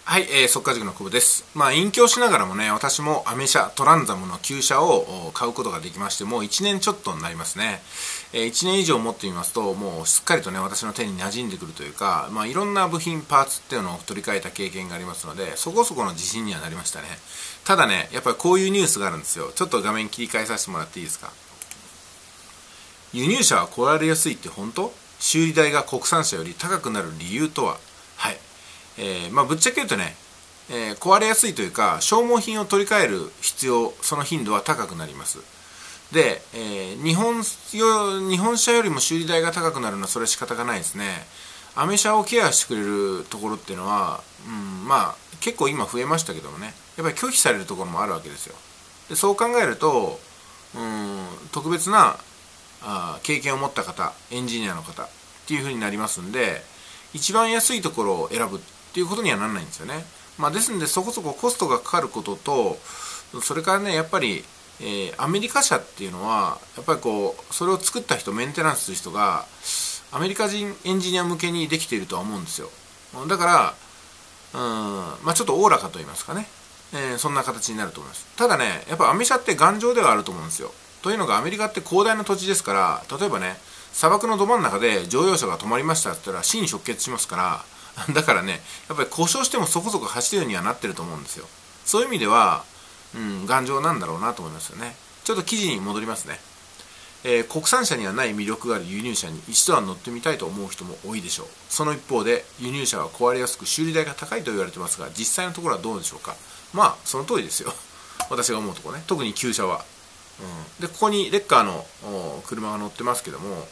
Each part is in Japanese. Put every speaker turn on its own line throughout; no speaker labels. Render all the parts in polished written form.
はい、速稼塾の久保です。隠居しながらもね、私もアメ車、トランザムの旧車を買うことができまして、もう1年ちょっとになりますね。1年以上持ってみますと、もうすっかりとね、私の手に馴染んでくるというか、いろんな部品、パーツっていうのを取り替えた経験がありますので、そこそこの自信にはなりましたね。ただね、やっぱりこういうニュースがあるんですよ。ちょっと画面切り替えさせてもらっていいですか。輸入車は壊れやすいって本当？修理代が国産車より高くなる理由とは？はい。ぶっちゃけ言うとね、壊れやすいというか消耗品を取り替える必要、その頻度は高くなります。で、日本車よりも修理代が高くなるのはそれは仕方がないですね。アメ車をケアしてくれるところっていうのは、結構今増えましたけどもね、やっぱり拒否されるところもあるわけですよ。でそう考えると、特別な経験を持った方、エンジニアの方っていう風になりますんで、一番安いところを選ぶっていうことにはならないんですよね。ですのでそこそこコストがかかることと、それからね、やっぱり、アメリカ車っていうのはやっぱりそれを作った人、メンテナンスする人がアメリカ人エンジニア向けにできているとは思うんですよ。だからちょっとおおらかと言いますかね、そんな形になると思います。ただね、やっぱアメ車って頑丈ではあると思うんですよ。というのがアメリカって広大な土地ですから、例えばね、砂漠のど真ん中で乗用車が止まりましたって言ったら死に直結しますからだからね、やっぱり故障してもそこそこ走るようにはなってると思うんですよ。そういう意味では、頑丈なんだろうなと思いますよね。ちょっと記事に戻りますね。国産車にはない魅力がある輸入車に一度は乗ってみたいと思う人も多いでしょう。その一方で輸入車は壊れやすく修理代が高いと言われてますが、実際のところはどうでしょうか。その通りですよ私が思うところね、特に旧車は。でここにレッカーの車が乗ってますけども、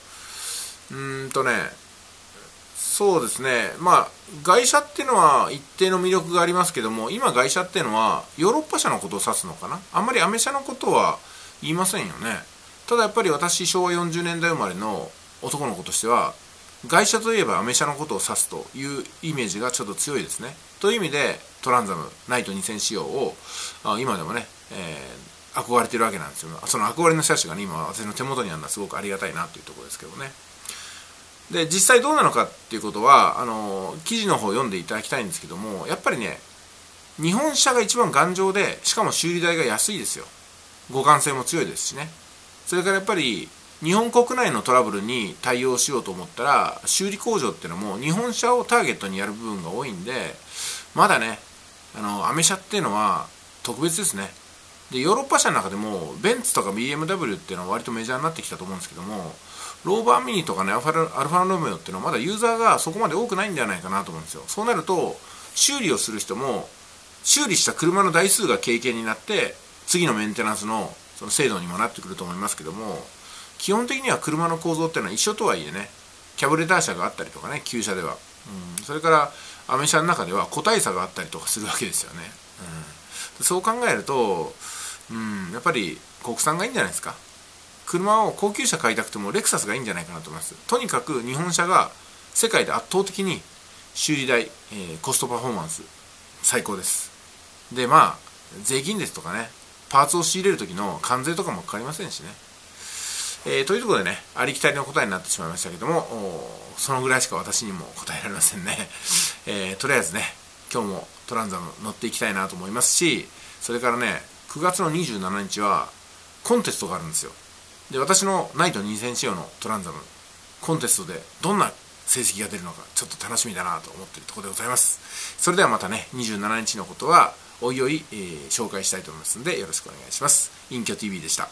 そうですね、外車っていうのは一定の魅力がありますけども、今外車っていうのはヨーロッパ車のことを指すのかな。あんまりアメ車のことは言いませんよね。ただやっぱり私、昭和40年代生まれの男の子としては、外車といえばアメ車のことを指すというイメージがちょっと強いですね。という意味でトランザムナイト2000仕様を今でもね、憧れてるわけなんですよ。その憧れの車種がね、今私の手元にあるのはすごくありがたいなというところですけどね。で実際どうなのかっていうことは記事の方を読んでいただきたいんですけども、やっぱりね、日本車が一番頑丈で、しかも修理代が安いですよ。互換性も強いですしね。それからやっぱり日本国内のトラブルに対応しようと思ったら、修理工場っていうのも日本車をターゲットにやる部分が多いんで、まだね、アメ車っていうのは特別ですね。でヨーロッパ車の中でもベンツとか BMW っていうのは割とメジャーになってきたと思うんですけども、ローバーミニとかね、アルファロメオっていうのはまだユーザーがそこまで多くないんじゃないかなと思うんですよ。そうなると修理をする人も修理した車の台数が経験になって、次のメンテナンスのその精度にもなってくると思いますけども、基本的には車の構造っていうのは一緒とはいえね、キャブレター車があったりとかね、旧車では、それからアメ車の中では個体差があったりとかするわけですよね。そう考えるとやっぱり国産がいいんじゃないですか。車を高級車買いたくてもレクサスがいいんじゃないかなと思います。とにかく日本車が世界で圧倒的に修理代、コストパフォーマンス最高です。で税金ですとかね、パーツを仕入れる時の関税とかもかかりませんしね。というところでね、ありきたりの答えになってしまいましたけども、そのぐらいしか私にも答えられませんね。とりあえずね、今日もトランザム乗っていきたいなと思いますし、それからね、9月の27日はコンテストがあるんですよ。で私のナイト2000仕様のトランザム、コンテストでどんな成績が出るのかちょっと楽しみだなと思っているところでございます。それではまたね、27日のことはおいおい、紹介したいと思いますのでよろしくお願いします。隠居 TV でした。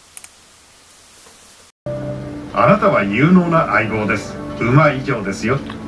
あなたは有能な相棒です。馬以上ですよ。